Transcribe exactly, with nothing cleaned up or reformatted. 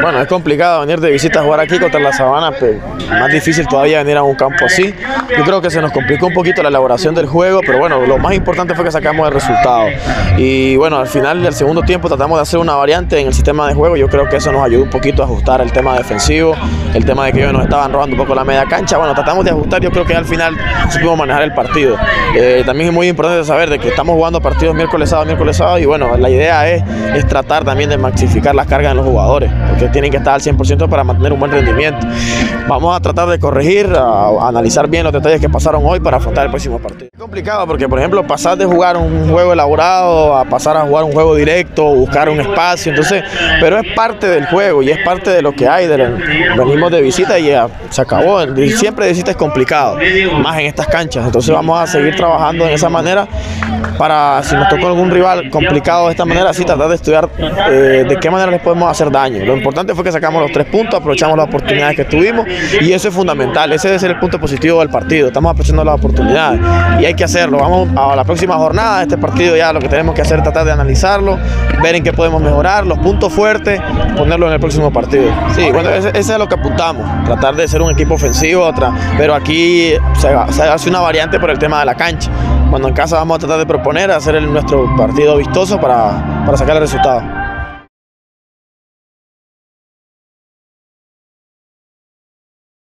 Bueno, es complicado venir de visita a jugar aquí contra la Sabana, pero más difícil todavía venir a un campo así. Yo creo que se nos complicó un poquito la elaboración del juego, pero bueno, lo más importante fue que sacamos el resultado. Y bueno, al final del segundo tiempo tratamos de hacer una variante en el sistema de juego. Yo creo que eso nos ayudó un poquito a ajustar el tema defensivo, el tema de que ellos nos estaban robando un poco la media cancha. Bueno, tratamos de ajustar, yo creo que al final supimos manejar el partido. Eh, también es muy importante saber de que estamos jugando partidos miércoles, sábado, miércoles, sábado, y bueno, la idea es, es tratar también de maxificar las cargas en los jugadores, porque tienen que estar al cien por ciento para mantener un buen rendimiento. Vamos a tratar de corregir, a, a analizar bien los detalles que pasaron hoy para afrontar el próximo partido. Es complicado porque, por ejemplo, pasar de jugar un juego elaborado a pasar a jugar un juego directo, buscar un espacio, entonces, pero es parte del juego y es parte de lo que hay. De lo, venimos de visita y ya se acabó. Siempre de visita es complicado, más en estas canchas. Entonces vamos a seguir trabajando de esa manera para, si nos tocó algún rival complicado de esta manera, así tratar de estudiar eh, de qué manera les podemos hacer daño. Lo importante fue que sacamos los tres puntos, aprovechamos las oportunidades que tuvimos y eso es fundamental. Ese debe ser el punto positivo del partido. Estamos aprovechando las oportunidades y hay que hacerlo. Vamos a la próxima jornada. Este partido ya lo que tenemos que hacer es tratar de analizarlo, ver en qué podemos mejorar, los puntos fuertes, ponerlos en el próximo partido. Sí, bueno, ese, ese es lo que apuntamos, tratar de ser un equipo ofensivo, otra, pero aquí se, se hace una variante por el tema de la cancha. Cuando en casa vamos a tratar de proponer, hacer el, nuestro partido vistoso para, para sacar el resultado.